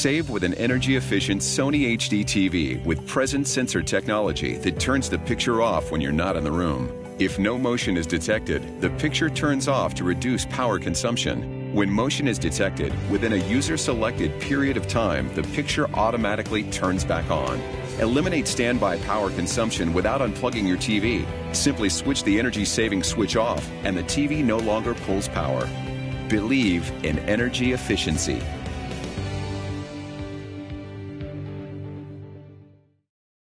Save with an energy-efficient Sony HDTV with present sensor technology that turns the picture off when you're not in the room. If no motion is detected, the picture turns off to reduce power consumption. When motion is detected, within a user-selected period of time, the picture automatically turns back on. Eliminate standby power consumption without unplugging your TV. Simply switch the energy-saving switch off, and the TV no longer pulls power. Believe in energy efficiency.